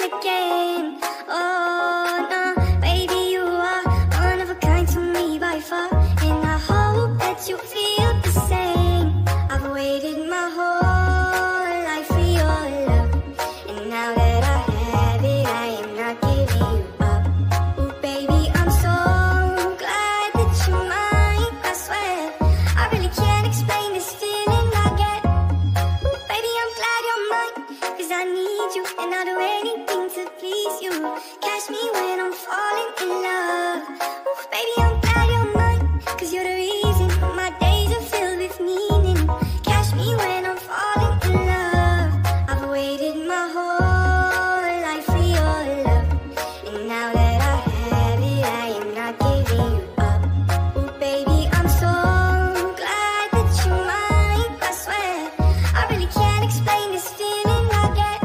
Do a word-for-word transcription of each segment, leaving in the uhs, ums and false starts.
smile again. Oh no, baby, you are one of a kind to me by far, and I hope that you feel the same. I've waited my whole life for your love, and now that I have it, I am not giving you up. Ooh, baby, I'm so glad that you're mine. I swear, I really can't explain this feeling I get. Ooh, baby, I'm glad you're mine, 'cause I need you, and I'll do anything to please you. Catch me when I'm falling in love. Ooh, baby, I'm glad you're mine, 'cause you're the reason my days are filled with meaning. Catch me when I'm falling in love. I've waited my whole life for your love, and now that I have it, I am not giving you up. Ooh, baby, I'm so glad that you're mine. I swear, I really can't explain this feeling I get.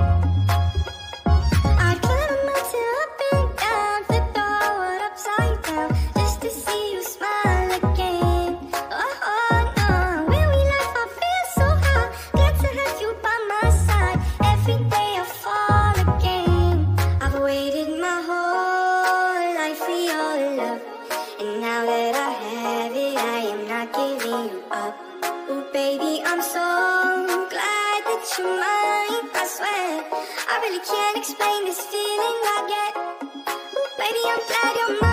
I'd climb a mountain up and down, flip the whole world upside down, just to see you smile again. Oh, oh no, when we laugh I feel so high, glad to have you by my side. Every day I fall again. I've waited my whole life for your love, and now that I have it, I am not giving you up. Ooh, baby, I'm so glad that you're mine. I swear, I really can't explain this feeling I get. Ooh, baby, I'm glad you're mine.